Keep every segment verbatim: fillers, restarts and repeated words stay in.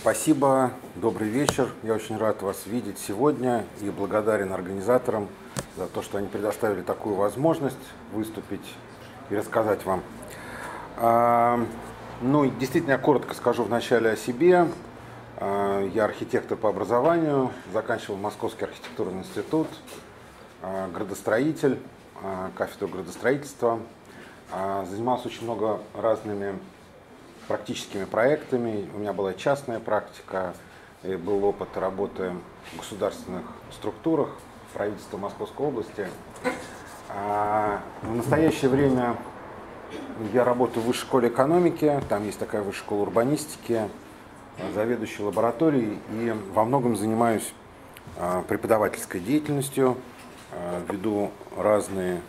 Спасибо, добрый вечер. Я очень рад вас видеть сегодня и благодарен организаторам за то, что они предоставили такую возможность выступить и рассказать вам. А, ну, действительно, я коротко скажу вначале о себе. А, я архитектор по образованию, заканчивал Московский архитектурный институт, а, градостроитель, а, кафедру градостроительства. А, занимался очень много разными практическими проектами. У меня была частная практика, и был опыт работы в государственных структурах правительства Московской области. А в настоящее время я работаю в Высшей школе экономики, там есть такая Высшая школа урбанистики, заведующий лабораторией, и во многом занимаюсь преподавательской деятельностью, веду разные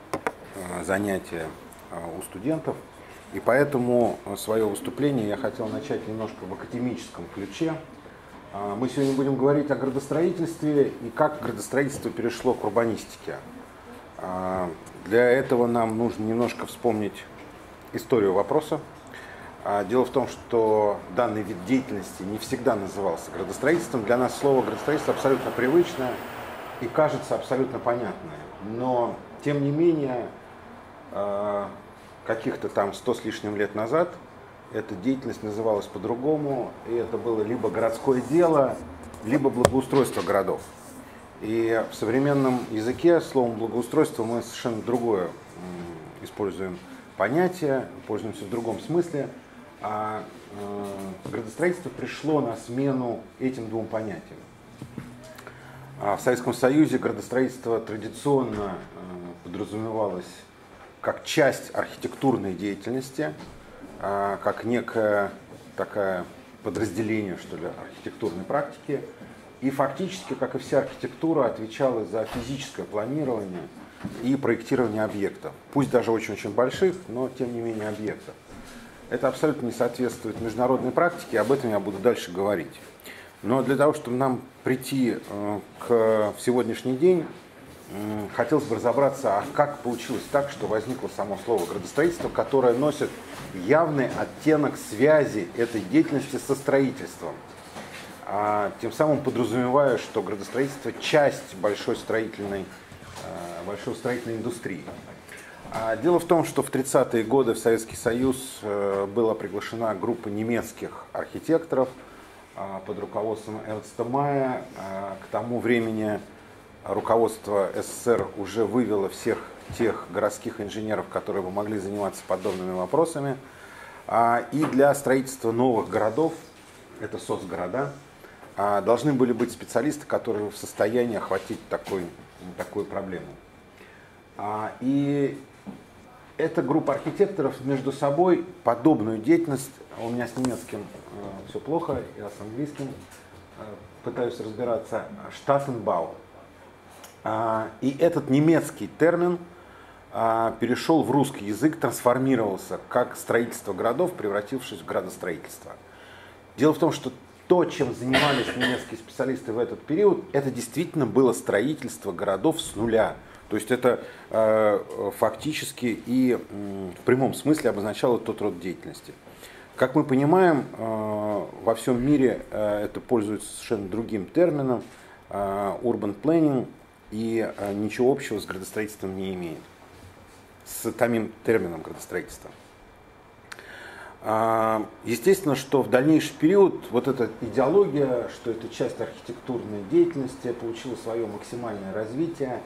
занятия у студентов. И поэтому свое выступление я хотел начать немножко в академическом ключе. Мы сегодня будем говорить о градостроительстве и как градостроительство перешло к урбанистике. Для этого нам нужно немножко вспомнить историю вопроса. Дело в том, что данный вид деятельности не всегда назывался градостроительством. Для нас слово градостроительство абсолютно привычное и кажется абсолютно понятное. Но, тем не менее, каких-то там сто с лишним лет назад эта деятельность называлась по-другому, и это было либо городское дело, либо благоустройство городов. И в современном языке словом благоустройство мы совершенно другое используем понятие, пользуемся в другом смысле, а градостроительство пришло на смену этим двум понятиям. В Советском Союзе градостроительство традиционно подразумевалось как часть архитектурной деятельности, как некое такое подразделение, что ли, архитектурной практики. И фактически, как и вся архитектура, отвечала за физическое планирование и проектирование объектов. Пусть даже очень-очень больших, но тем не менее объектов. Это абсолютно не соответствует международной практике, об этом я буду дальше говорить. Но для того, чтобы нам прийти к сегодняшний день, хотелось бы разобраться, а как получилось так, что возникло само слово градостроительство, которое носит явный оттенок связи этой деятельности со строительством. А тем самым подразумевая, что градостроительство – часть большой строительной, большой строительной индустрии. А дело в том, что в тридцатые годы в Советский Союз была приглашена группа немецких архитекторов под руководством Эрнста Майя. К тому времени руководство СССР уже вывело всех тех городских инженеров, которые бы могли заниматься подобными вопросами. И для строительства новых городов, это соцгорода, должны были быть специалисты, которые в состоянии охватить такой, такую проблему. И эта группа архитекторов между собой подобную деятельность, у меня с немецким все плохо, я с английским пытаюсь разбираться, Штаттенбау. И этот немецкий термин перешел в русский язык, трансформировался как строительство городов, превратившись в градостроительство. Дело в том, что то, чем занимались немецкие специалисты в этот период, это действительно было строительство городов с нуля. То есть это фактически и в прямом смысле обозначало тот род деятельности. Как мы понимаем, во всем мире это пользуется совершенно другим термином, urban planning, и ничего общего с градостроительством не имеет, с самим термином градостроительства. Естественно, что в дальнейший период вот эта идеология, что это часть архитектурной деятельности, получила свое максимальное развитие.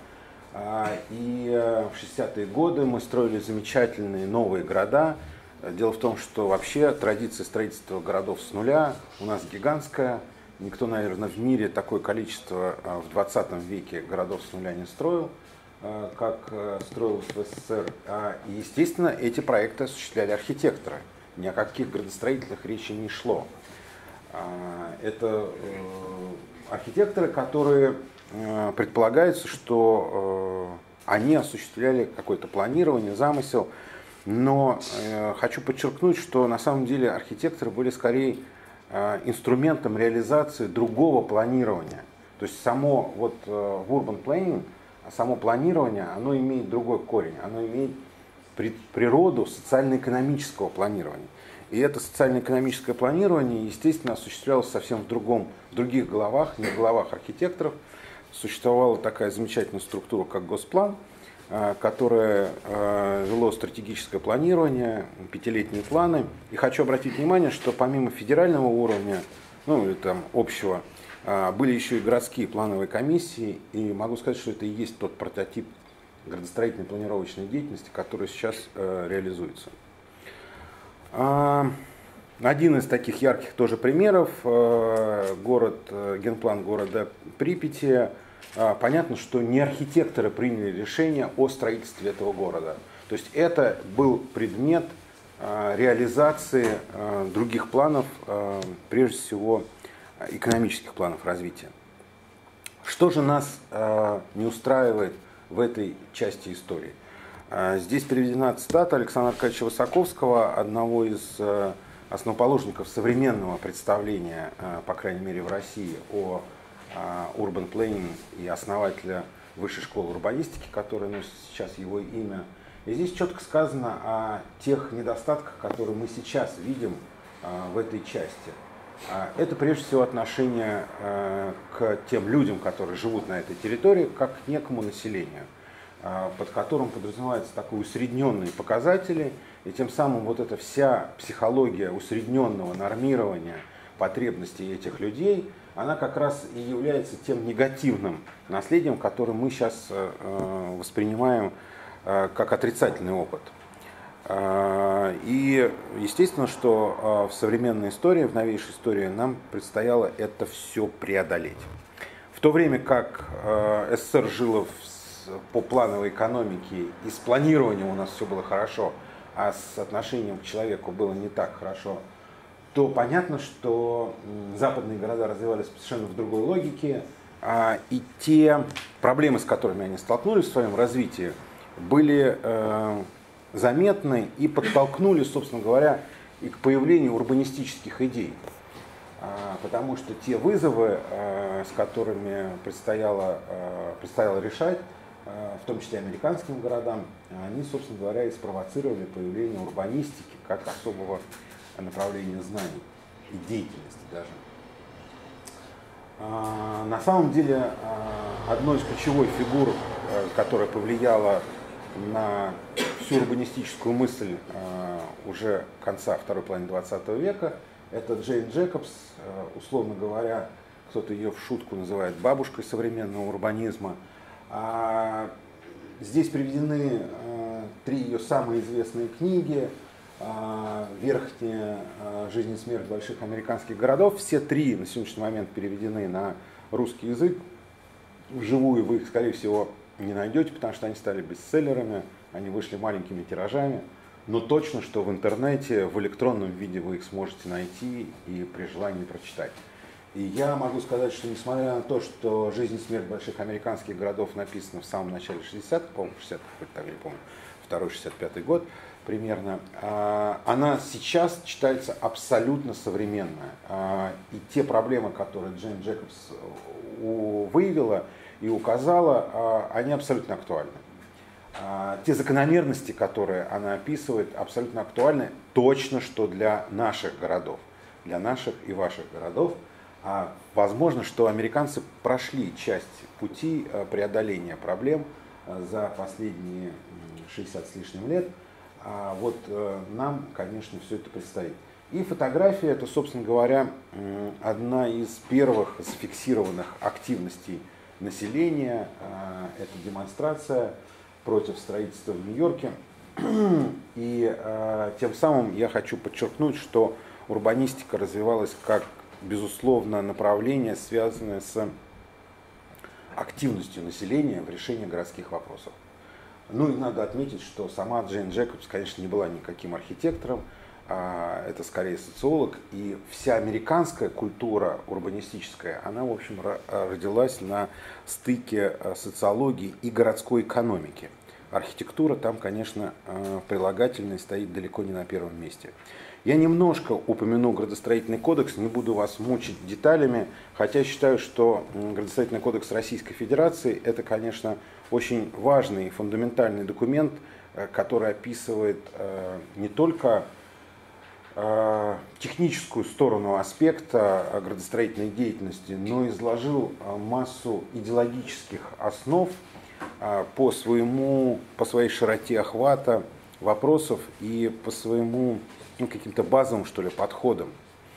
И в шестидесятые годы мы строили замечательные новые города. Дело в том, что вообще традиция строительства городов с нуля у нас гигантская. Никто, наверное, в мире такое количество в двадцатом веке городов с нуля не строил, как строилось в СССР. И, естественно, эти проекты осуществляли архитекторы. Ни о каких градостроителях речи не шло. Это архитекторы, которые предполагается, что они осуществляли какое-то планирование, замысел. Но хочу подчеркнуть, что на самом деле архитекторы были скорее инструментом реализации другого планирования. То есть само вот в urban planning, само планирование, оно имеет другой корень, оно имеет природу социально-экономического планирования. И это социально-экономическое планирование, естественно, осуществлялось совсем в другом, в других головах, не в головах архитекторов. Существовала такая замечательная структура, как Госплан, которое вело стратегическое планирование, пятилетние планы. И хочу обратить внимание, что помимо федерального уровня, ну или там общего, были еще и городские плановые комиссии. И могу сказать, что это и есть тот прототип градостроительной планировочной деятельности, который сейчас реализуется. Один из таких ярких тоже примеров, город, генплан города Припяти. Понятно, что не архитекторы приняли решение о строительстве этого города. То есть это был предмет реализации других планов, прежде всего экономических планов развития. Что же нас не устраивает в этой части истории? Здесь приведена цитата Александра Аркадьевича Высоковского, одного из основоположников современного представления, по крайней мере в России, о Urban Planning и основателя Высшей школы урбанистики, которая носит сейчас его имя. И здесь четко сказано о тех недостатках, которые мы сейчас видим в этой части. Это прежде всего отношение к тем людям, которые живут на этой территории, как к некому населению, под которым подразумеваются такие усредненные показатели, и тем самым вот эта вся психология усредненного нормирования потребностей этих людей, она как раз и является тем негативным наследием, которое мы сейчас э, воспринимаем э, как отрицательный опыт. Э, и естественно, что э, в современной истории, в новейшей истории нам предстояло это все преодолеть. В то время как э, СССР жило в, по плановой экономике, и с планированием у нас все было хорошо, а с отношением к человеку было не так хорошо, то понятно, что западные города развивались совершенно в другой логике, и те проблемы, с которыми они столкнулись в своем развитии, были заметны и подтолкнули, собственно говоря, и к появлению урбанистических идей. Потому что те вызовы, с которыми предстояло, предстояло решать, в том числе американским городам, они, собственно говоря, и спровоцировали появление урбанистики как особого направления знаний и деятельности даже. На самом деле, одной из ключевых фигур, которая повлияла на всю урбанистическую мысль уже конца второй половины двадцатого века, это Джейн Джекобс, условно говоря, кто-то ее в шутку называет бабушкой современного урбанизма. Здесь приведены три ее самые известные книги. «Верхняя жизнь и смерть больших американских городов». Все три на сегодняшний момент переведены на русский язык. Вживую вы их, скорее всего, не найдете, потому что они стали бестселлерами, они вышли маленькими тиражами. Но точно, что в интернете, в электронном виде вы их сможете найти и при желании прочитать. И я могу сказать, что несмотря на то, что «Жизнь и смерть больших американских городов» написана в самом начале шестидесятых, по-моему, шестидесятых, так не помню, второй шестьдесят пятый год, примерно, она сейчас читается абсолютно современная. И те проблемы, которые Джейн Джекобс выявила и указала, они абсолютно актуальны. Те закономерности, которые она описывает, абсолютно актуальны точно, что для наших городов, для наших и ваших городов. Возможно, что американцы прошли часть пути преодоления проблем за последние шестьдесят с лишним лет. А вот э, нам, конечно, все это предстоит. И фотография — это, собственно говоря, одна из первых зафиксированных активностей населения. Э, это демонстрация против строительства в Нью-Йорке. И э, тем самым я хочу подчеркнуть, что урбанистика развивалась как, безусловно, направление, связанное с активностью населения в решении городских вопросов. Ну и надо отметить, что сама Джейн Джекобс, конечно, не была никаким архитектором, это скорее социолог, и вся американская культура урбанистическая, она, в общем, родилась на стыке социологии и городской экономики. Архитектура там, конечно, прилагательной стоит далеко не на первом месте. Я немножко упомяну градостроительный кодекс, не буду вас мучить деталями, хотя считаю, что градостроительный кодекс Российской Федерации — это, конечно, очень важный и фундаментальный документ, который описывает не только техническую сторону аспекта градостроительной деятельности, но изложил массу идеологических основ по, своему, по своей широте охвата вопросов и по своему, ну, каким-то базовым, что ли, подходам.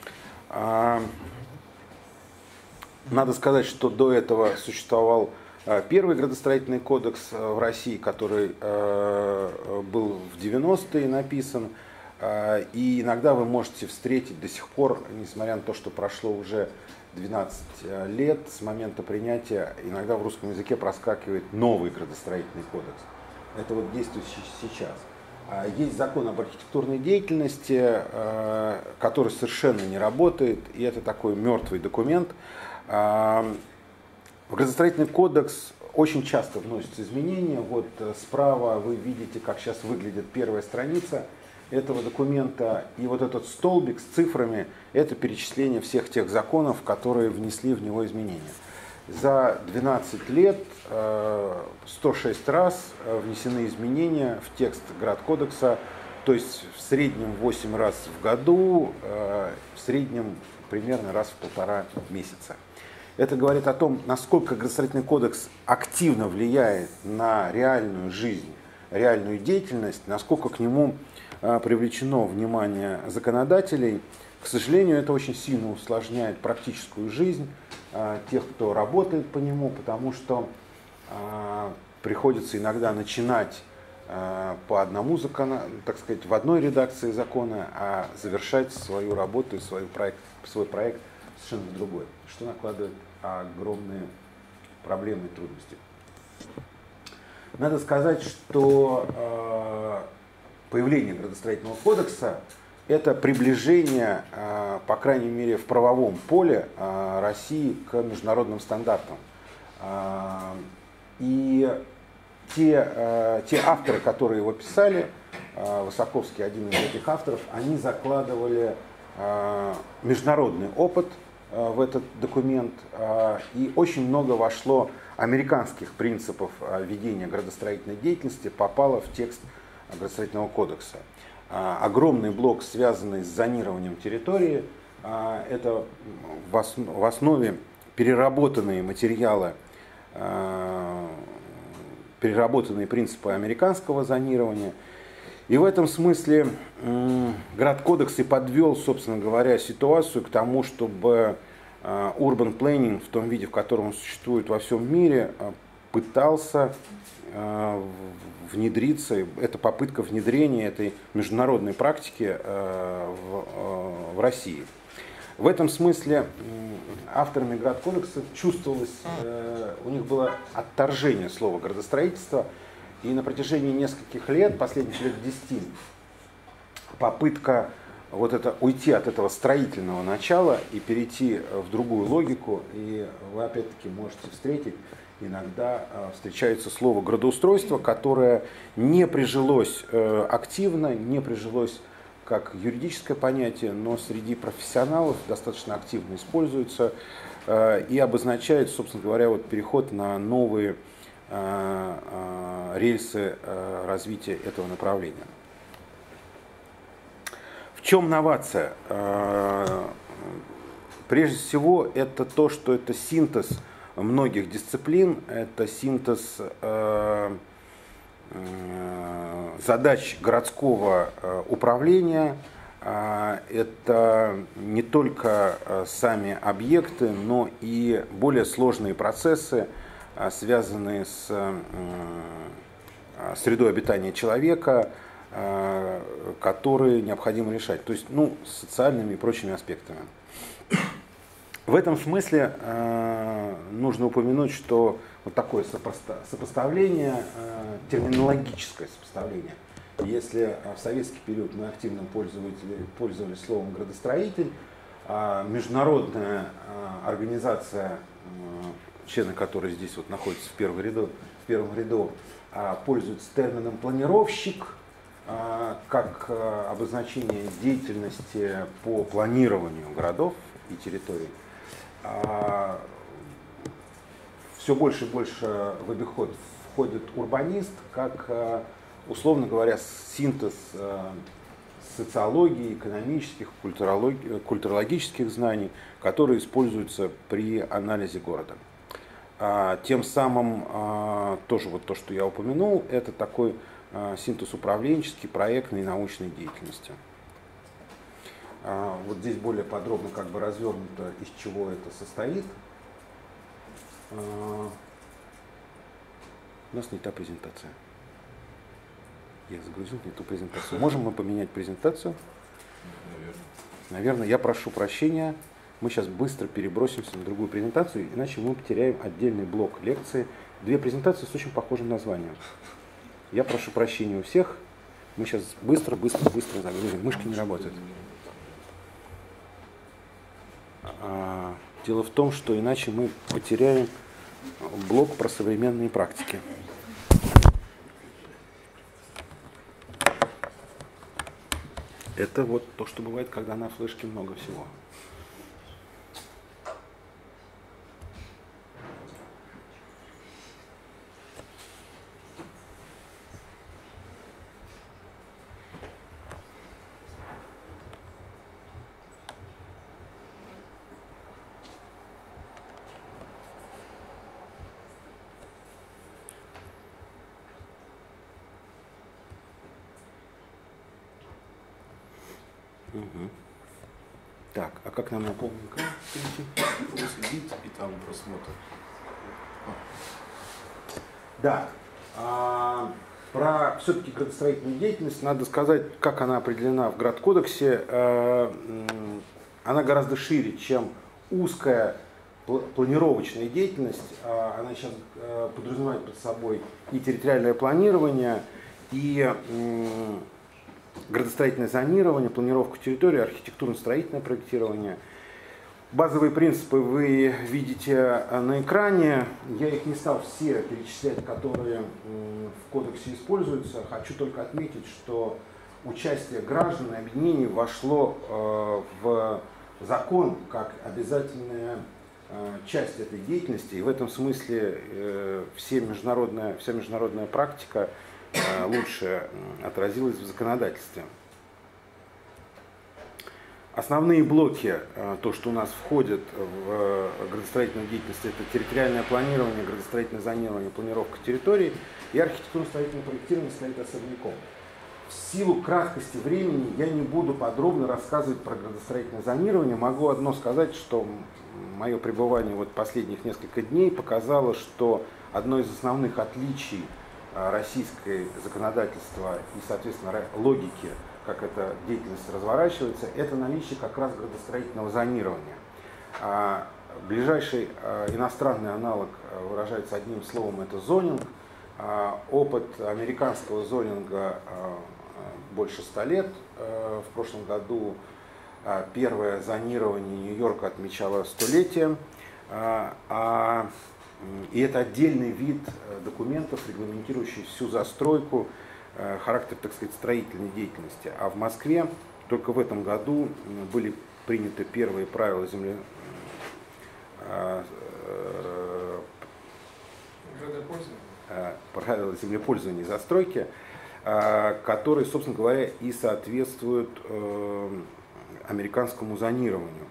Надо сказать, что до этого существовал первый градостроительный кодекс в России, который был в девяностые написан. И иногда вы можете встретить до сих пор, несмотря на то, что прошло уже двенадцать лет с момента принятия, иногда в русском языке проскакивает новый градостроительный кодекс. Это вот действующий сейчас. Есть закон об архитектурной деятельности, который совершенно не работает, и это такой мертвый документ. В градостроительный кодекс очень часто вносятся изменения. Вот справа вы видите, как сейчас выглядит первая страница этого документа. И вот этот столбик с цифрами – это перечисление всех тех законов, которые внесли в него изменения. За двенадцать лет сто шесть раз внесены изменения в текст Градкодекса, то есть в среднем восемь раз в году, в среднем примерно раз в полтора месяца. Это говорит о том, насколько градостроительный кодекс активно влияет на реальную жизнь, реальную деятельность, насколько к нему привлечено внимание законодателей. К сожалению, это очень сильно усложняет практическую жизнь тех, кто работает по нему, потому что приходится иногда начинать по одному закону, так сказать, в одной редакции закона, а завершать свою работу и свой проект, свой проект совершенно в другой, что накладывает огромные проблемы и трудности. Надо сказать, что появление градостроительного кодекса – это приближение, по крайней мере, в правовом поле России к международным стандартам. И те, те авторы, которые его писали, Высоковский, один из этих авторов, они закладывали международный опыт в этот документ, и очень много вошло американских принципов ведения градостроительной деятельности, попало в текст градостроительного кодекса. Огромный блок, связанный с зонированием территории, это в основе переработанные материалы, переработанные принципы американского зонирования. И в этом смысле Градкодекс и подвел, собственно говоря, ситуацию к тому, чтобы urban planning в том виде, в котором он существует во всем мире, пытался внедриться, это попытка внедрения этой международной практики в России. В этом смысле авторами Градкодекса чувствовалось, у них было отторжение слова градостроительство, и на протяжении нескольких лет, последних лет десяти, попытка вот это, уйти от этого строительного начала и перейти в другую логику, и вы опять-таки можете встретить, иногда встречается слово градоустройство, которое не прижилось активно, не прижилось как юридическое понятие, но среди профессионалов достаточно активно используется и обозначает, собственно говоря, вот переход на новые рельсы развития этого направления. В чем новация? Прежде всего, это то, что это синтез многих дисциплин, это синтез задач городского управления, это не только сами объекты, но и более сложные процессы, связанные с средой обитания человека, которые необходимо решать, то есть, ну, с социальными и прочими аспектами. В этом смысле э, нужно упомянуть, что вот такое сопоставление, э, терминологическое сопоставление. Если в советский период мы активно пользовались, пользовались словом градостроитель, а международная э, организация, э, члены которой здесь вот находятся в первом ряду, в первом ряду э, пользуются термином планировщик, э, как э, обозначение деятельности по планированию городов и территорий. Все больше и больше в обиход входит урбанист, как, условно говоря, синтез социологии, экономических, культурологических знаний, которые используются при анализе города. Тем самым, тоже вот то, что я упомянул, это такой синтез управленческий, проектной и научной деятельности. Вот здесь более подробно как бы развернуто, из чего это состоит. У нас не та презентация. Я загрузил не ту презентацию. Можем мы поменять презентацию? Наверное. Наверное, я прошу прощения. Мы сейчас быстро перебросимся на другую презентацию, иначе мы потеряем отдельный блок лекции. Две презентации с очень похожим названием. Я прошу прощения у всех. Мы сейчас быстро, быстро, быстро загрузим. Мышки не работают. А, дело в том, что иначе мы потеряем блок про современные практики. Это вот то, что бывает, когда на флешке много всего. Угу. Так, а как нам на полный экран перейти? Следить и там просмотр. Да. А, про все-таки градостроительную деятельность надо сказать, как она определена в Градкодексе. А, она гораздо шире, чем узкая планировочная деятельность. А, она сейчас а, подразумевает под собой и территориальное планирование, и градостроительное зонирование, планировку территории, архитектурно-строительное проектирование. Базовые принципы вы видите на экране. Я их не стал все перечислять, которые в кодексе используются. Хочу только отметить, что участие граждан и объединений вошло в закон как обязательная часть этой деятельности. И в этом смысле все международная, вся международная практика лучше отразилось в законодательстве. Основные блоки, то, что у нас входит в градостроительную деятельность, это территориальное планирование, градостроительное зонирование, планировка территорий, и архитектурно-строительное проектирование стоит особняком. В силу краткости времени я не буду подробно рассказывать про градостроительное зонирование. Могу одно сказать, что мое пребывание вот последних несколько дней показало, что одно из основных отличий российское законодательство и, соответственно, логики, как эта деятельность разворачивается, это наличие как раз градостроительного зонирования. Ближайший иностранный аналог выражается одним словом, это зонинг. Опыт американского зонинга больше ста лет. В прошлом году первое зонирование Нью-Йорка отмечало столетие. А И это отдельный вид документов, регламентирующий всю застройку, характер, так сказать, строительной деятельности. А в Москве только в этом году были приняты первые правила земле... правила землепользования и застройки, которые, собственно говоря, и соответствуют американскому зонированию.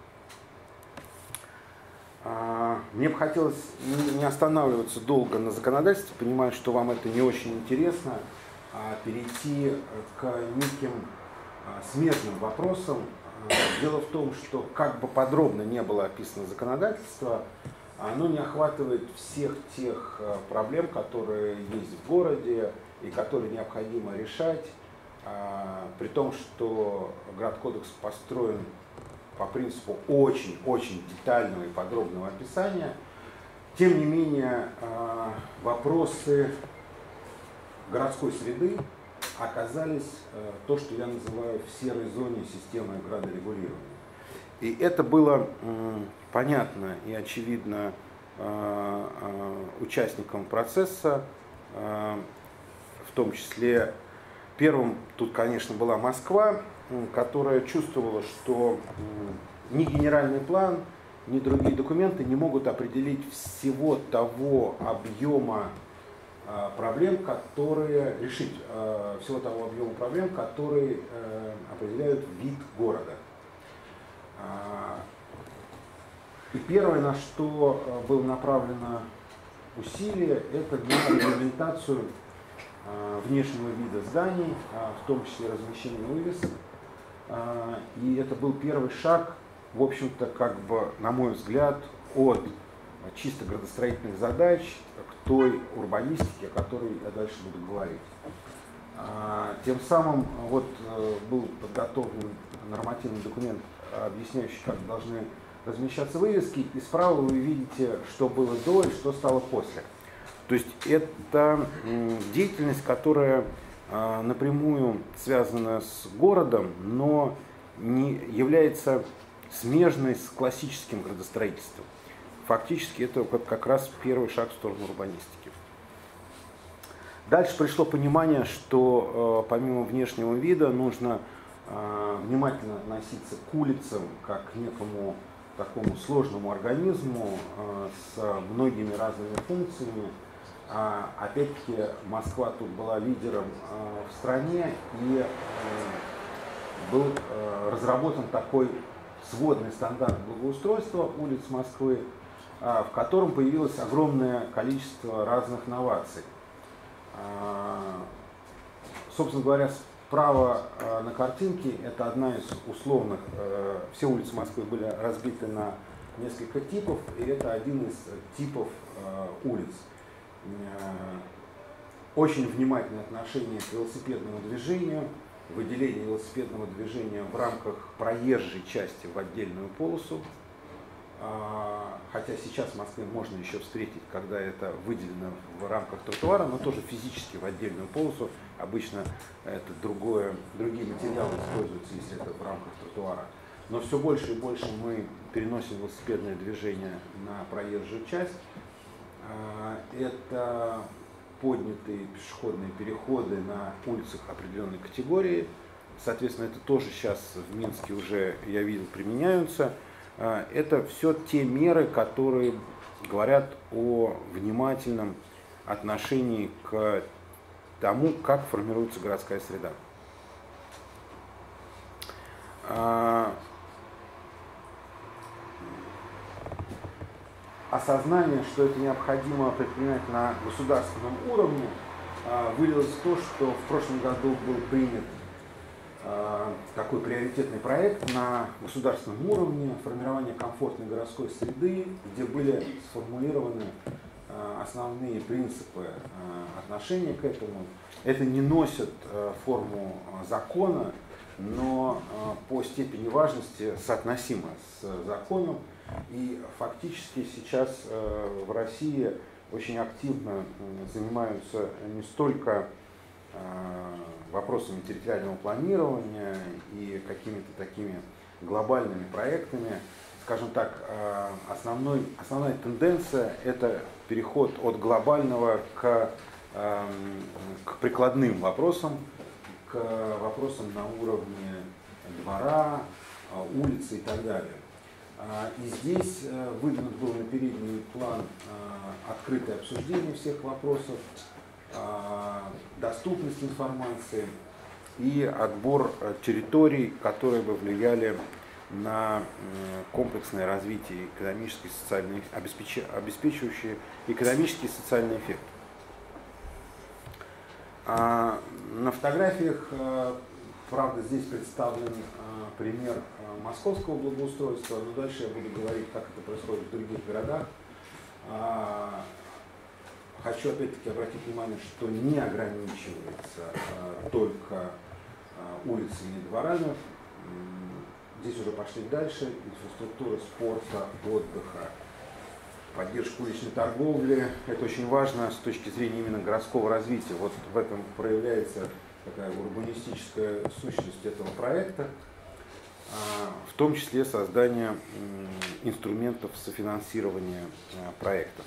Мне бы хотелось не останавливаться долго на законодательстве, понимаю, что вам это не очень интересно, а перейти к неким смежным вопросам. Дело в том, что как бы подробно не было описано законодательство, оно не охватывает всех тех проблем, которые есть в городе и которые необходимо решать, при том, что Градкодекс построен по принципу очень-очень детального и подробного описания. Тем не менее, вопросы городской среды оказались то, что я называю в серой зоне системы градорегулирования. И это было понятно и очевидно участникам процесса, в том числе первым тут, конечно, была Москва, которая чувствовала, что ни генеральный план, ни другие документы не могут определить всего того объема проблем, которые решить всего того объема проблем, которые определяют вид города. И первое, на что было направлено усилие, это на регламентацию внешнего вида зданий, в том числе размещение вывесок. И это был первый шаг, в общем-то, как бы, на мой взгляд, от чисто градостроительных задач к той урбанистике, о которой я дальше буду говорить. Тем самым вот был подготовлен нормативный документ, объясняющий, как должны размещаться вывески, и справа вы видите, что было до и что стало после. То есть это деятельность, которая напрямую связана с городом, но не является смежной с классическим градостроительством. Фактически это как раз первый шаг в сторону урбанистики. Дальше пришло понимание, что помимо внешнего вида нужно внимательно относиться к улицам как к некому такому сложному организму с многими разными функциями. Опять-таки Москва тут была лидером в стране, и был разработан такой сводный стандарт благоустройства улиц Москвы, в котором появилось огромное количество разных новаций. Собственно говоря, справа на картинке это одна из условных, все улицы Москвы были разбиты на несколько типов, и это один из типов улиц. Очень внимательное отношение к велосипедному движению, выделение велосипедного движения в рамках проезжей части в отдельную полосу. Хотя сейчас в Москве можно еще встретить, когда это выделено в рамках тротуара, но тоже физически в отдельную полосу. Обычно это другое, другие материалы используются, если это в рамках тротуара. Но все больше и больше мы переносим велосипедное движение на проезжую часть. Это поднятые пешеходные переходы на улицах определенной категории. Соответственно, это тоже сейчас в Минске уже, я видел, применяются. Это все те меры, которые говорят о внимательном отношении к тому, как формируется городская среда. Осознание, что это необходимо предпринять на государственном уровне, вылилось в то, что в прошлом году был принят такой приоритетный проект на государственном уровне формирования комфортной городской среды, где были сформулированы основные принципы отношения к этому. Это не носит форму закона, но по степени важности соотносимо с законом. И фактически сейчас в России очень активно занимаются не столько вопросами территориального планирования и какими-то такими глобальными проектами. Скажем так, основной, основная тенденция – это переход от глобального к, к прикладным вопросам, к вопросам на уровне двора, улицы и так далее. И здесь выдвинут был на передний план открытое обсуждение всех вопросов, доступность информации и отбор территорий, которые бы влияли на комплексное развитие экономически социальных, обеспечивающие экономический и социальный эффект. На фотографиях, правда, здесь представлен пример московского благоустройства, но дальше я буду говорить, как это происходит в других городах. Хочу опять-таки обратить внимание, что не ограничивается а, только а, улицами и дворами. Здесь уже пошли дальше. Инфраструктура спорта, отдыха, поддержка уличной торговли. Это очень важно с точки зрения именно городского развития. Вот в этом проявляется такая урбанистическая сущность этого проекта, а, в том числе создание м, инструментов софинансирования а, проектов.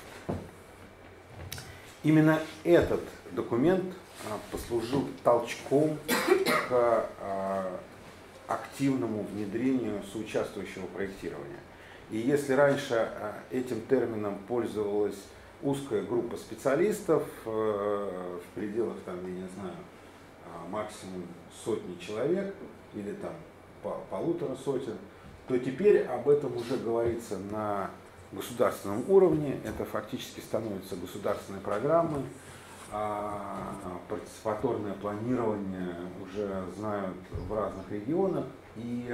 Именно этот документ послужил толчком к активному внедрению соучаствующего проектирования. И если раньше этим термином пользовалось узкая группа специалистов в пределах, там, я не знаю, максимум сотни человек или там полутора сотен, то теперь об этом уже говорится на государственном уровне. Это фактически становятся государственные программы, а партиципаторное планирование уже знают в разных регионах, и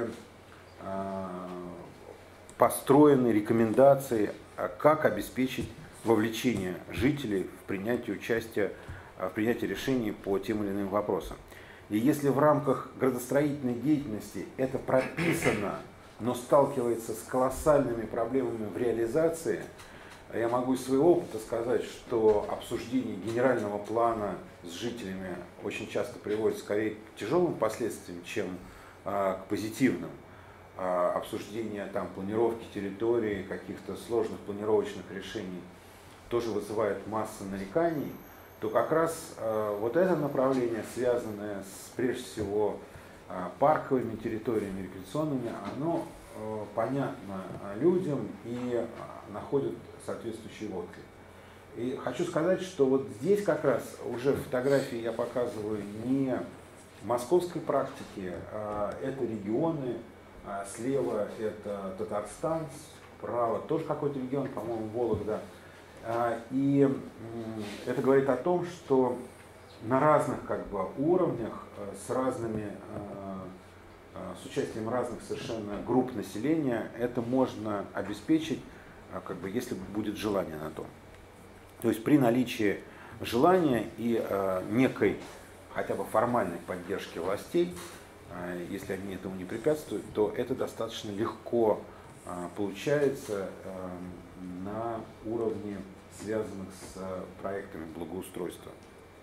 построены рекомендации, как обеспечить вовлечение жителей в принятие участия, в принятии решений по тем или иным вопросам. И если в рамках градостроительной деятельности это прописано, но сталкивается с колоссальными проблемами в реализации, я могу из своего опыта сказать, что обсуждение генерального плана с жителями очень часто приводит скорее к тяжелым последствиям, чем а, к позитивным. А, обсуждение там, планировки территории, каких-то сложных планировочных решений тоже вызывает массу нареканий, то как раз а, вот это направление, связанное с, прежде всего, а, парковыми территориями, рекреационными, оно а, понятно людям и а, находит соответствующий отклик. И хочу сказать, что вот здесь как раз уже фотографии я показываю не московской практики, а это регионы, а слева это Татарстан, справа тоже какой-то регион, по-моему, Вологда. И это говорит о том, что на разных как бы уровнях, с разными, с участием разных совершенно групп населения это можно обеспечить, как бы, если будет желание на то. То есть при наличии желания и э, некой хотя бы формальной поддержки властей, э, если они этому не препятствуют, то это достаточно легко э, получается э, на уровне, связанных с э, проектами благоустройства.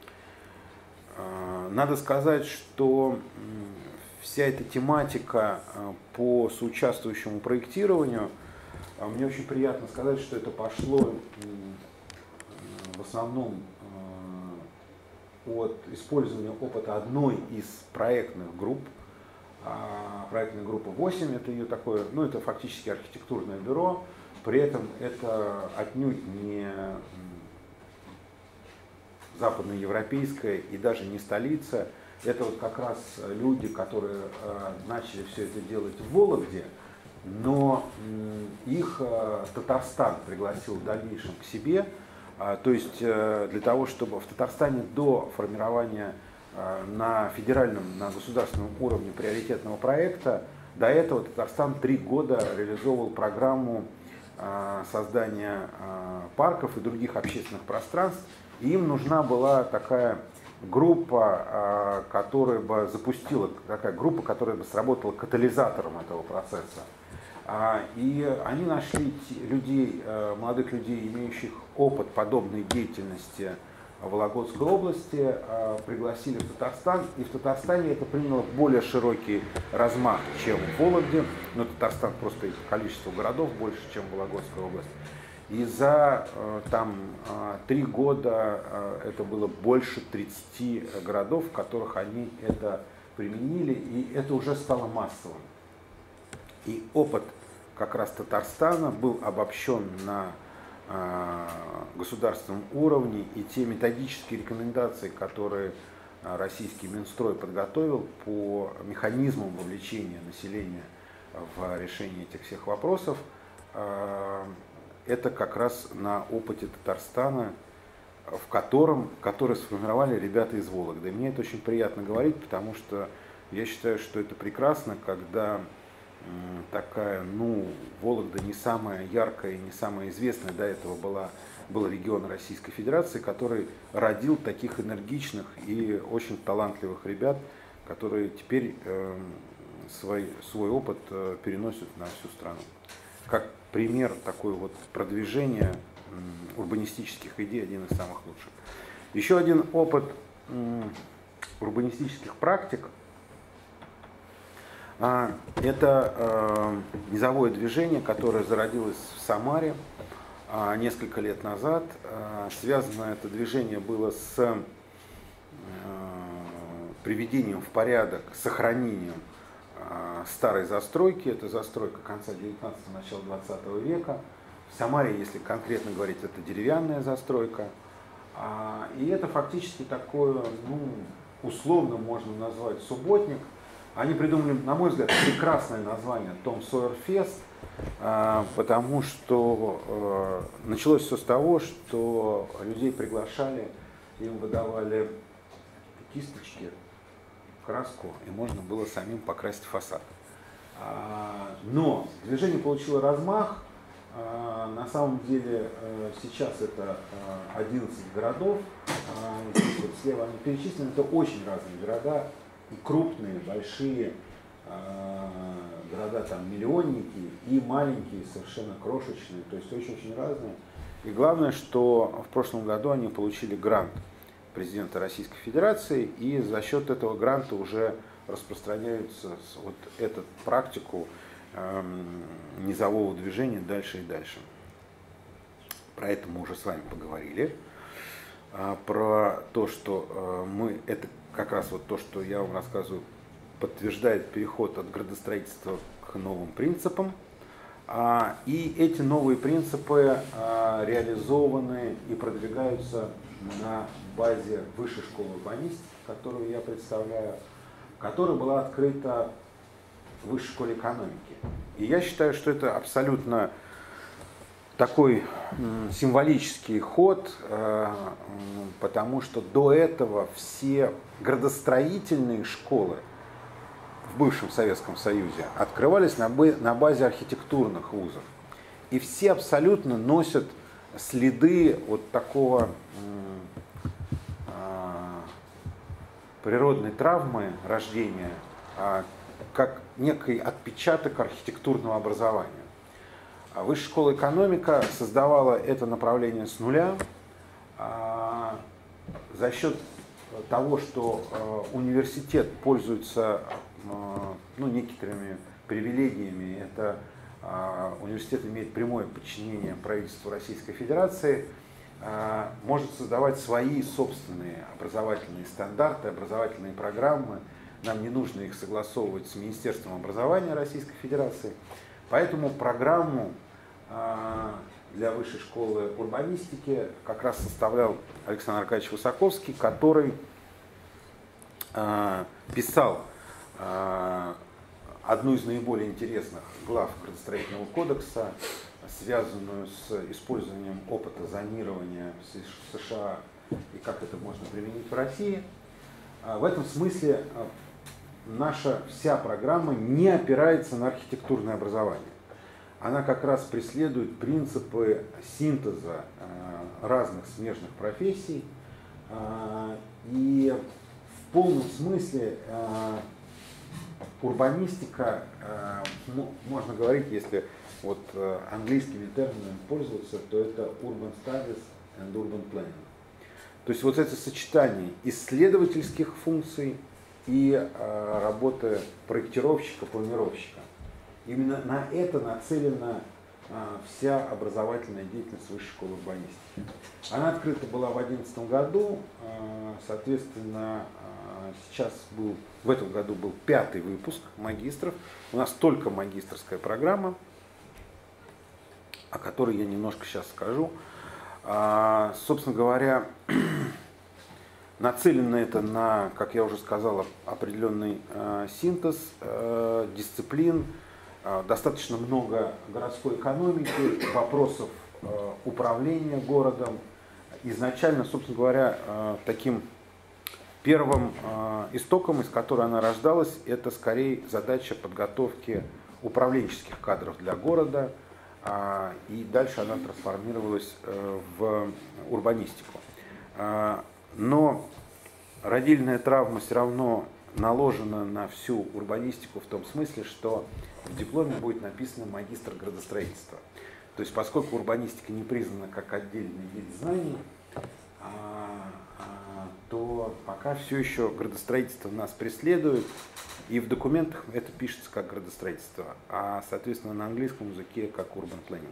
Э, надо сказать, что э, вся эта тематика э, по соучаствующему проектированию, мне очень приятно сказать, что это пошло в основном от использования опыта одной из проектных групп. Проектная группа восемь, это ее такое, ну это фактически архитектурное бюро, при этом это отнюдь не западноевропейская и даже не столица. Это вот как раз люди, которые начали все это делать в Вологде, но их Татарстан пригласил в дальнейшем к себе, то есть для того, чтобы в Татарстане до формирования на федеральном, на государственном уровне приоритетного проекта, до этого Татарстан три года реализовывал программу создания парков и других общественных пространств, и им нужна была такая группа, которая бы запустила, такая группа, которая бы сработала катализатором этого процесса. И они нашли людей, молодых людей, имеющих опыт подобной деятельности в Вологодской области, пригласили в Татарстан, и в Татарстане это приняло более широкий размах, чем в Вологде, но Татарстан просто количество городов больше, чем Вологодская область. И за там три года это было больше тридцати городов, в которых они это применили, и это уже стало массовым. И опыт как раз Татарстана был обобщен на э, государственном уровне, и те методические рекомендации, которые российский Минстрой подготовил по механизмам вовлечения населения в решение этих всех вопросов, э, это как раз на опыте Татарстана, в котором, который сформировали ребята из Вологды. И мне это очень приятно говорить, потому что я считаю, что это прекрасно, когда такая, ну, Вологда не самая яркая и не самая известная до этого была, был регион Российской Федерации, который родил таких энергичных и очень талантливых ребят, которые теперь э, свой, свой опыт э, переносят на всю страну. Как пример такой вот продвижения э, урбанистических идей, один из самых лучших. Еще один опыт э, урбанистических практик — это э, низовое движение, которое зародилось в Самаре э, несколько лет назад. Э, связано это движение было с э, приведением в порядок, сохранением э, старой застройки. Это застройка конца девятнадцатого, начала двадцатого века. В Самаре, если конкретно говорить, это деревянная застройка. И это фактически такое, ну, условно можно назвать субботник. Они придумали, на мой взгляд, прекрасное название Том Сойер Фест, потому что началось все с того, что людей приглашали, им выдавали кисточки, краску, и можно было самим покрасить фасад. Но движение получило размах. На самом деле сейчас это одиннадцать городов. Здесь вот слева они перечислены. Это очень разные города. И крупные, большие города, там миллионники, и маленькие, совершенно крошечные. То есть очень-очень разные. И главное, что в прошлом году они получили грант президента Российской Федерации. И за счет этого гранта уже распространяются вот эту практику низового движения дальше и дальше. Про это мы уже с вами поговорили. Про то, что мы, это как раз вот то, что я вам рассказываю, подтверждает переход от градостроительства к новым принципам. И эти новые принципы реализованы и продвигаются на базе Высшей школы урбанистики, которую я представляю, которая была открыта в Высшей школе экономики. И я считаю, что это абсолютно такой символический ход, потому что до этого все градостроительные школы в бывшем Советском Союзе открывались на базе архитектурных вузов. И все абсолютно носят следы вот такого природной травмы рождения, как некий отпечаток архитектурного образования. Высшая школа экономика создавала это направление с нуля за счет того, что университет пользуется ну, некоторыми привилегиями. Это университет имеет прямое подчинение правительству Российской Федерации, может создавать свои собственные образовательные стандарты, образовательные программы. Нам не нужно их согласовывать с Министерством образования Российской Федерации. Поэтому программу для Высшей школы урбанистики как раз составлял Александр Аркадьевич Высоковский, который писал одну из наиболее интересных глав градостроительного кодекса, связанную с использованием опыта зонирования в США и как это можно применить в России. В этом смысле наша вся программа не опирается на архитектурное образование. Она как раз преследует принципы синтеза разных смежных профессий. И в полном смысле урбанистика, ну, можно говорить, если вот английскими терминами пользоваться, то это urban studies and urban planning. То есть вот это сочетание исследовательских функций и работы проектировщика, планировщика. Именно на это нацелена вся образовательная деятельность Высшей школы урбанистики. Она открыта была в две тысячи одиннадцатом году, соответственно, сейчас был, в этом году был пятый выпуск магистров. У нас только магистерская программа, о которой я немножко сейчас скажу. Собственно говоря, нацелено это на, как я уже сказал, определенный синтез дисциплин. Достаточно много городской экономики, вопросов управления городом. Изначально, собственно говоря, таким первым истоком, из которой она рождалась, это скорее задача подготовки управленческих кадров для города, и дальше она трансформировалась в урбанистику. Но родильная травма все равно наложена на всю урбанистику в том смысле, что в дипломе будет написано магистр градостроительства. То есть поскольку урбанистика не признана как отдельный вид знаний, то пока все еще градостроительство нас преследует, и в документах это пишется как градостроительство, а соответственно на английском языке как urban planning.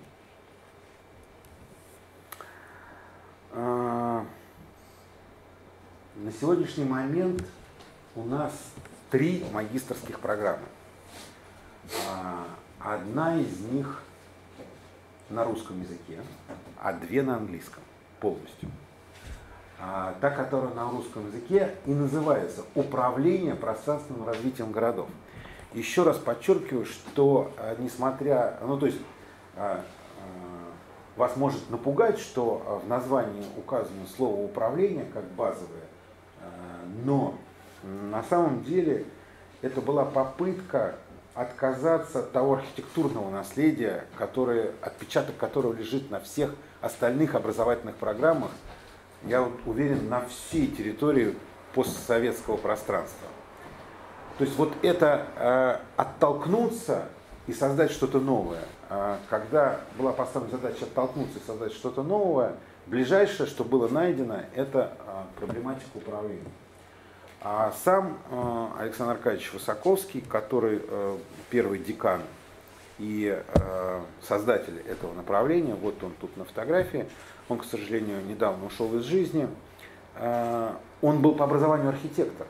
На сегодняшний момент у нас три магистерских программы. Одна из них на русском языке, а две на английском полностью. А, та, которая на русском языке и называется «Управление пространственным развитием городов». Еще раз подчеркиваю, что несмотря, ну то есть вас может напугать, что в названии указано слово «управление» как базовое, но на самом деле это была попытка отказаться от того архитектурного наследия, которое, отпечаток которого лежит на всех остальных образовательных программах, я вот уверен, на всей территории постсоветского пространства. То есть вот это э, оттолкнуться и создать что-то новое. Э, когда была поставлена задача оттолкнуться и создать что-то новое, ближайшее, что было найдено, это э, проблематика управления. А сам э, Александр Аркадьевич Высоковский, который э, первый декан и э, создатель этого направления, вот он тут на фотографии, он, к сожалению, недавно ушел из жизни, э, он был по образованию архитектор.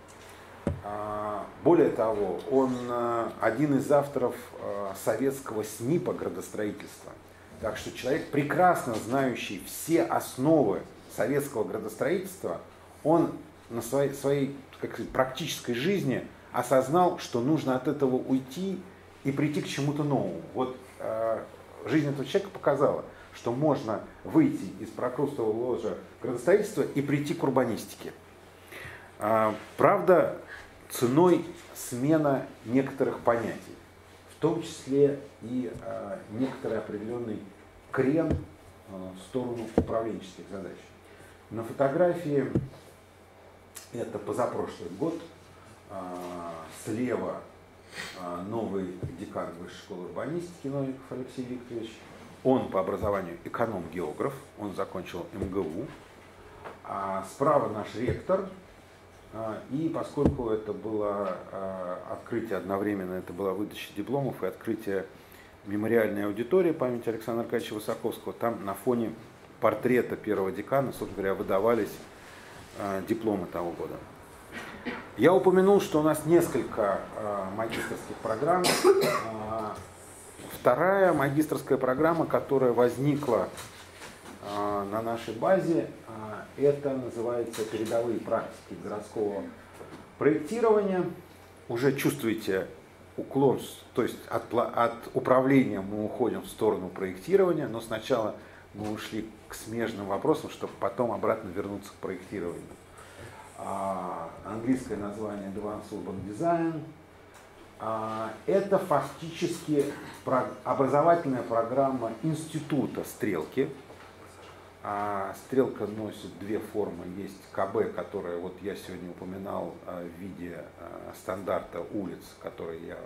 Более того, он один из авторов советского СНИПа градостроительства. Так что человек, прекрасно знающий все основы советского градостроительства, он на своей, своей как сказать, практической жизни осознал, что нужно от этого уйти и прийти к чему-то новому. Вот э, жизнь этого человека показала, что можно выйти из прокрустового ложа градостроительства и прийти к урбанистике. Э, правда, ценой смена некоторых понятий, в том числе и э, некоторый определенный крен э, в сторону управленческих задач. На фотографии это позапрошлый год, э, слева э, новый декан Высшей школы урбанистики Новиков Алексей Викторович. Он по образованию эконом-географ, он закончил эм гэ у, а справа наш ректор. И поскольку это было открытие одновременно, это была выдача дипломов и открытие мемориальной аудитории памяти Александра Аркадьевича Высоковского, там на фоне портрета первого декана, собственно говоря, выдавались дипломы того года. Я упомянул, что у нас несколько магистерских программ. Вторая магистерская программа, которая возникла на нашей базе, это называется «Передовые практики городского проектирования». Уже чувствуете уклон, то есть от, от управления мы уходим в сторону проектирования, но сначала мы ушли к смежным вопросам, чтобы потом обратно вернуться к проектированию. А, английское название Advanced Urban Design. А, это фактически про, образовательная программа института «Стрелки». А стрелка носит две формы. Есть ка бэ, которая вот я сегодня упоминал в виде стандарта улиц, который я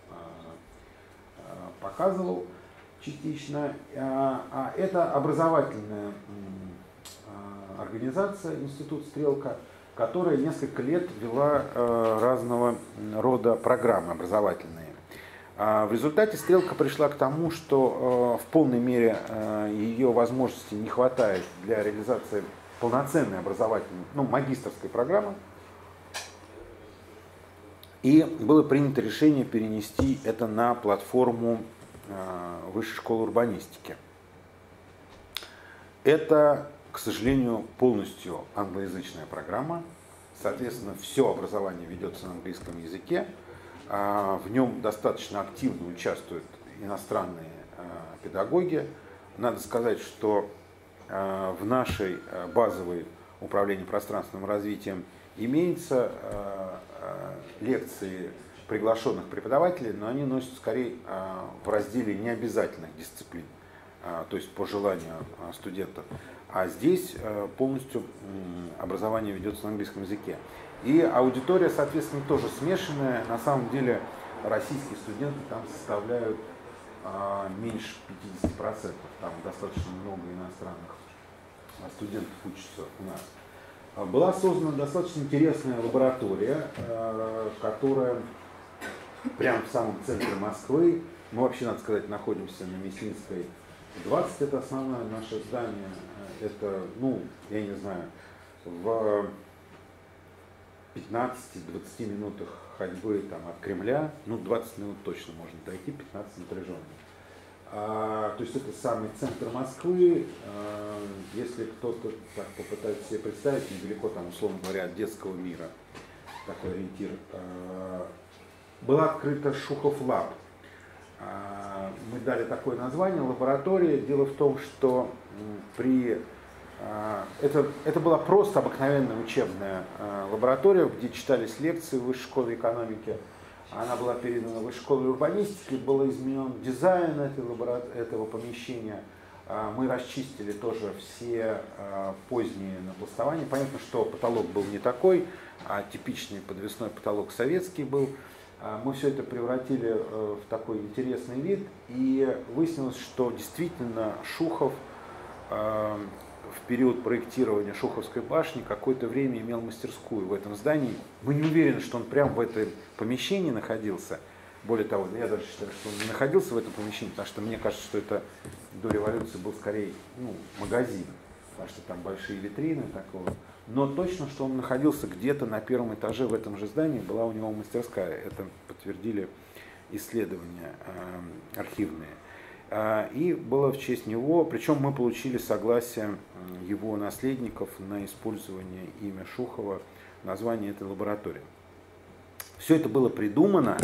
показывал частично. А это образовательная организация, институт «Стрелка», которая несколько лет вела разного рода программы образовательные. В результате «Стрелка» пришла к тому, что в полной мере ее возможностей не хватает для реализации полноценной образовательной, ну, магистерской программы. И было принято решение перенести это на платформу Высшей школы урбанистики. Это, к сожалению, полностью англоязычная программа. Соответственно, все образование ведется на английском языке. В нем достаточно активно участвуют иностранные педагоги. Надо сказать, что в нашей базовой управлении пространственным развитием имеются лекции приглашенных преподавателей, но они носят скорее в разделе необязательных дисциплин, то есть по желанию студентов. А здесь полностью образование ведется на английском языке. И аудитория, соответственно, тоже смешанная. На самом деле российские студенты там составляют а, меньше пятидесяти процентов. Там достаточно много иностранных студентов учатся у нас. Была создана достаточно интересная лаборатория, а, которая прямо в самом центре Москвы. Мы вообще, надо сказать, находимся на Мясницкой двадцать. Это основное наше здание. Это, ну, я не знаю, в пятнадцати-двадцати минутах ходьбы там, от Кремля, ну двадцать минут точно можно дойти, пятнадцать напряженно. А, то есть это самый центр Москвы. А, если кто-то так попытается себе представить, недалеко там, условно говоря, от детского мира, такой ориентир, а, была открыта Шухов Лаб. А, мы дали такое название, лаборатория. Дело в том, что при а, это, это была просто обыкновенная учебная а, лаборатория, где читались лекции в Высшей школе экономики. Она была передана в Высшую школу урбанистики, был изменен дизайн этой лабора... этого помещения. Мы расчистили тоже все поздние напластования. Понятно, что потолок был не такой, а типичный подвесной потолок советский был. Мы все это превратили в такой интересный вид, и выяснилось, что действительно Шухов в период проектирования Шуховской башни какое-то время имел мастерскую в этом здании. Мы не уверены, что он прямо в этом помещении находился. Более того, я даже считаю, что он не находился в этом помещении, потому что мне кажется, что это до революции был скорее ну, магазин, потому что там большие витрины такого. Но точно, что он находился где-то на первом этаже в этом же здании, была у него мастерская. Это подтвердили исследования э, архивные. И было в честь него, причем мы получили согласие его наследников на использование имя Шухова, название этой лаборатории. Все это было придумано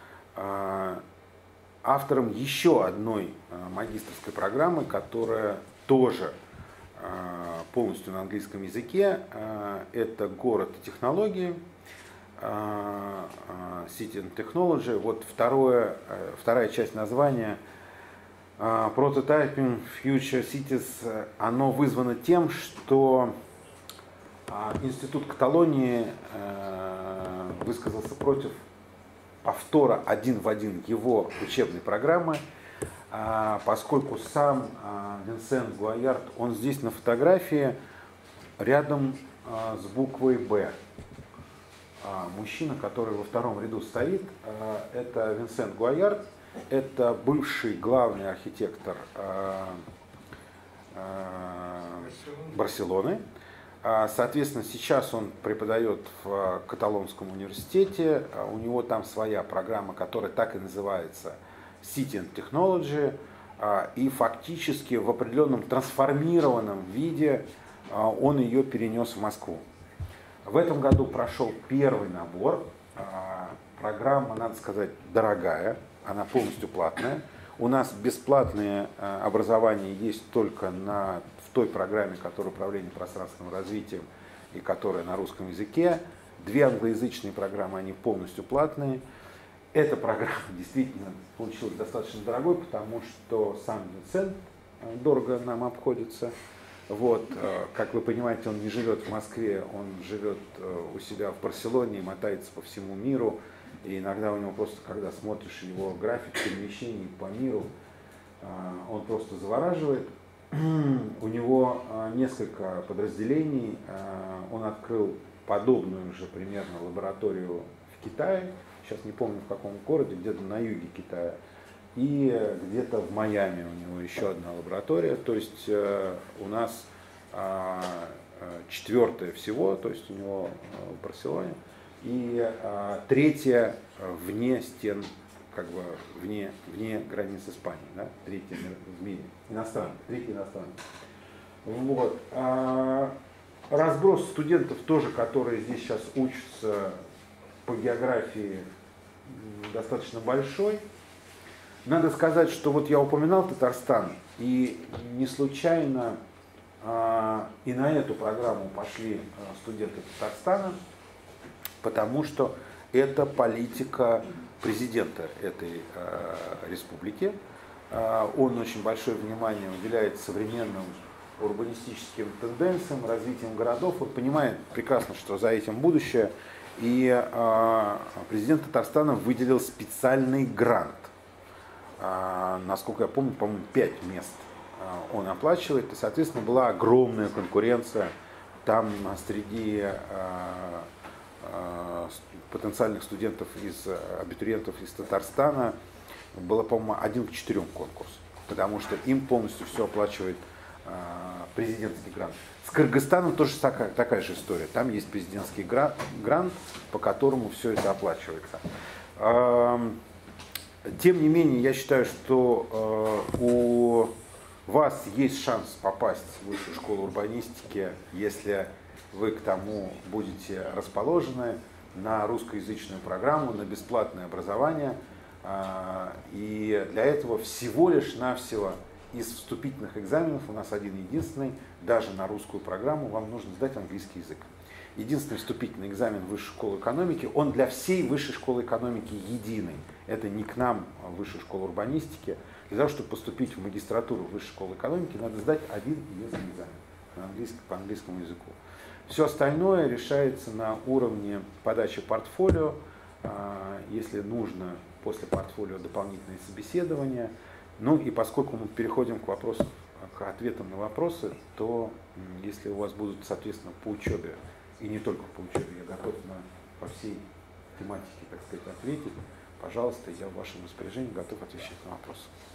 автором еще одной магистерской программы, которая тоже полностью на английском языке. Это «Город и технологии», City and Technology. Вот второе, вторая часть названия Prototyping Future Cities, оно вызвано тем, что Институт Каталонии высказался против повтора один в один его учебной программы, поскольку сам Винсент Гуайард, он здесь на фотографии рядом с буквой «Б». Мужчина, который во втором ряду стоит, это Винсент Гуайард. Это бывший главный архитектор э, э, Барселоны. Соответственно, сейчас он преподает в Каталонском университете. У него там своя программа, которая так и называется City and Technology. И фактически в определенном трансформированном виде он ее перенес в Москву. В этом году прошел первый набор. Программа, надо сказать, дорогая. Она полностью платная. У нас бесплатное образование есть только на, в той программе, которая управление пространственным развитием и которая на русском языке. Две англоязычные программы, они полностью платные. Эта программа действительно получилась достаточно дорогой, потому что сам Винсент дорого нам обходится. Вот, как вы понимаете, он не живет в Москве, он живет у себя в Барселоне и мотается по всему миру. И иногда у него просто, когда смотришь его график перемещений по миру, он просто завораживает. У него несколько подразделений. Он открыл подобную же примерно лабораторию в Китае. Сейчас не помню в каком городе, где-то на юге Китая. И где-то в Майами у него еще одна лаборатория. То есть у нас четвертая всего, то есть у него в Барселоне. И а, третья вне стен, как бы вне, вне границ Испании, да? Третья в мире, иностранная, третья иностранная. Вот. А, разброс студентов тоже, которые здесь сейчас учатся по географии, достаточно большой. Надо сказать, что вот я упоминал Татарстан, и не случайно а, и на эту программу пошли а, студенты Татарстана, потому что это политика президента этой э, республики. Э, он очень большое внимание уделяет современным урбанистическим тенденциям, развитием городов. Он понимает прекрасно, что за этим будущее. И э, президент Татарстана выделил специальный грант. Э, насколько я помню, по-моему, пять мест э, он оплачивает. И, соответственно, была огромная конкуренция там среди э, потенциальных студентов, из абитуриентов из Татарстана. Было, по-моему, один к четырем конкурс, потому что им полностью все оплачивает э, президентский грант. С Кыргызстаном тоже такая, такая же история. Там есть президентский грант, грант, по которому все это оплачивается. Э, Тем не менее, я считаю, что э, у вас есть шанс попасть в высшую школу урбанистики, если вы к тому будете расположены, на русскоязычную программу, на бесплатное образование. Э, и для этого всего лишь навсего из вступительных экзаменов, у нас один единственный, даже на русскую программу вам нужно сдать английский язык. Единственный вступительный экзамен в высшую школу экономики, он для всей высшей школы экономики единый. Это не к нам, в высшую школу урбанистики. Для того, чтобы поступить в магистратуру высшей школы экономики, надо сдать один единственный экзамен на английском, по английскому языку. Все остальное решается на уровне подачи портфолио. Если нужно, после портфолио дополнительные собеседования. Ну и поскольку мы переходим к вопросам, к ответам на вопросы, то если у вас будут, соответственно, по учебе, и не только по учебе, я готов на, по всей тематике, так сказать, ответить, пожалуйста, я в вашем распоряжении готов отвечать на вопросы.